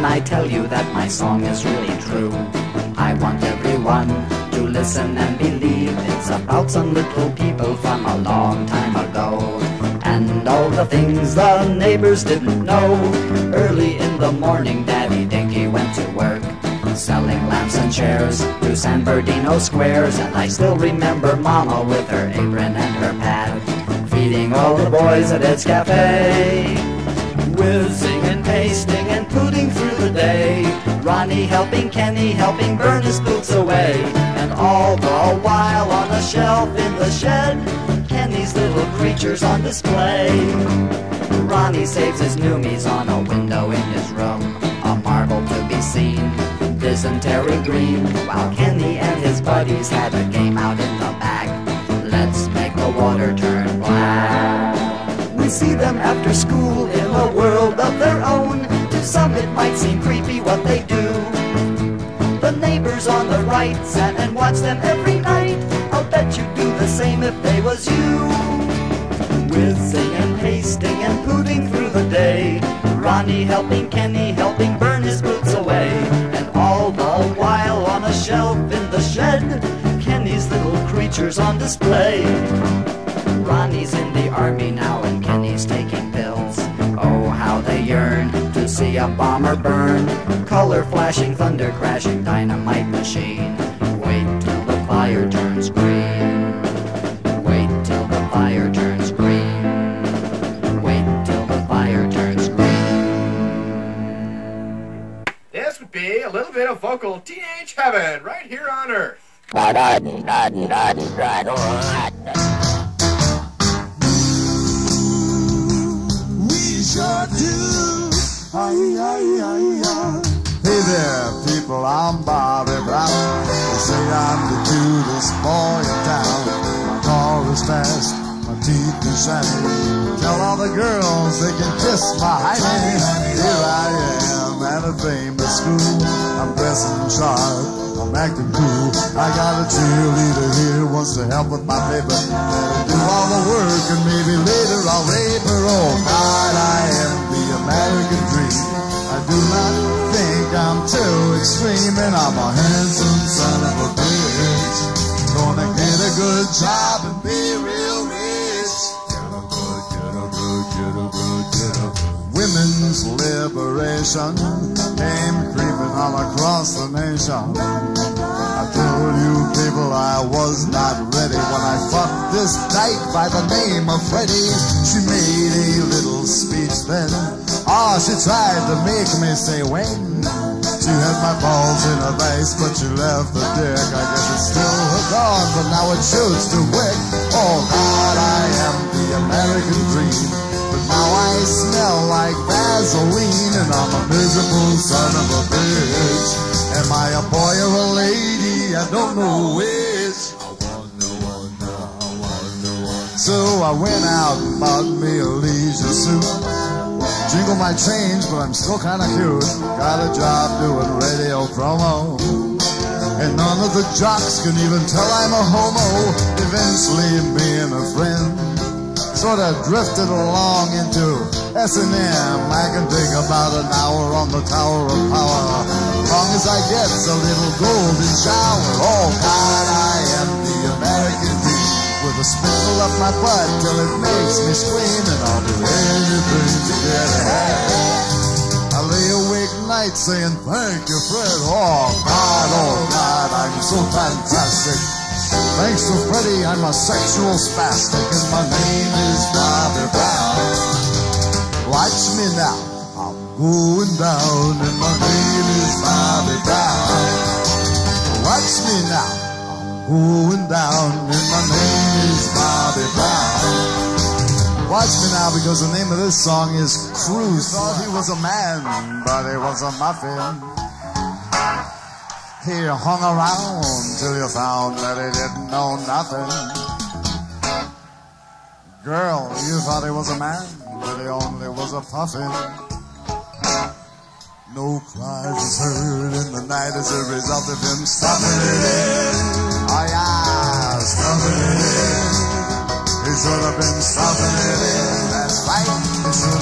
I tell you that my song is really true. I want everyone to listen and believe it's about some little people from a long time ago, and all the things the neighbors didn't know. Early in the morning, Daddy Dinky went to work, selling lamps and chairs to San Bernardino squares. And I still remember Mama with her apron and her pad, feeding all the boys at Ed's Cafe, whizzing and pasting and putting through the day. Ronnie helping Kenny, helping burn his boots away. And all the while on a shelf in the shed, Kenny's little creatures on display. Ronnie saves his noomies on a window in his room, a marble to be seen, dysentery green, while Kenny and his buddies had a game out in the back. Let's make the water turn black. We see them after school in a world of their own. To some it might seem creepy what they do. The neighbors on the right sat and watched them every night. I'll bet you'd do the same if they was you. Whizzing and pasting and putting through the day, Ronnie helping Kenny, helping burn his boots away. And all the while on a shelf in the shed, Kenny's little creatures on display. Ronnie's in the army now and Kenny's taking pills. Oh, how they yearn to see a bomber burn. Color flashing, thunder crashing, dynamite machine. Wait till the fire turns green. Wait till the fire turns green. Wait till the fire turns green. This would be a little bit of vocal teenage heaven right here on Earth. Sure do. Hey there, people, I'm Bobby Brown. They say I'm the cutest boy in town. My car is fast, my teeth are shiny. Tell all the girls they can kiss my hiney. Here I am at a famous school. I'm dressing sharp, I'm acting cool. I got a cheerleader here, wants to help with my paper. Let her do all the work and maybe later I'll rape her. Oh God, I am the American dream. I do not think I'm too extreme, and I'm a handsome son of a bitch. Gonna get a good job and be real rich. Get a good, get a good, get a good, get a good. Women's liberation came creeping all across the nation. I told you people I was not ready when I fucked this dyke by the name of Freddie. She made a little speech then. Oh, she tried to make me say when. She had my balls in a vise, but she left the dick. I guess it's still hooked on, but now it shoots to wick. Oh God, I am the American dream, but now I smell like Vaseline, and I'm a miserable son of a bitch. Am I a boy or a lady? I don't know which. I wonder. So I went out and bought me a leisure suit. Jingle my change, but I'm still kinda cute. Got a job doing radio promo, and none of the jocks can even tell I'm a homo. Eventually being a friend sort of drifted along into S&M. I can take about an hour on the Tower of Power, as long as I get a little golden shower. Oh God, I am the American dream, with a sprinkle up my butt till it makes me scream, and I'll do anything to get ahead. I lay awake nights saying thank you, Fred. Oh God, I'm so fantastic. Thanks to Freddie, I'm a sexual spastic, and my name is Bobby Brown. Watch me now, I'm going down, and my name is Bobby Brown. Watch me now, going down, and my name is Bobby Brown. Watch me now, because the name of this song is Cruise. Thought he was a man, but he was a muffin. He hung around till you found that he didn't know nothing. Girl, you thought he was a man, but he only was a puffin. No cries is heard in the night as a result of him stuffing it in. Oh yeah, stuffing it in. He should have been stuffing it in. That's right, he should